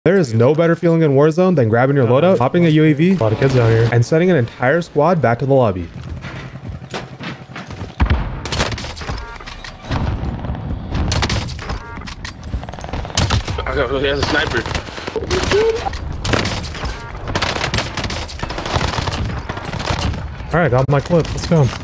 There is no better feeling in Warzone than grabbing your loadout, hopping a UAV, a lot of kids down here, and sending an entire squad back to the lobby. He has a sniper. Alright, got my clip. Let's go.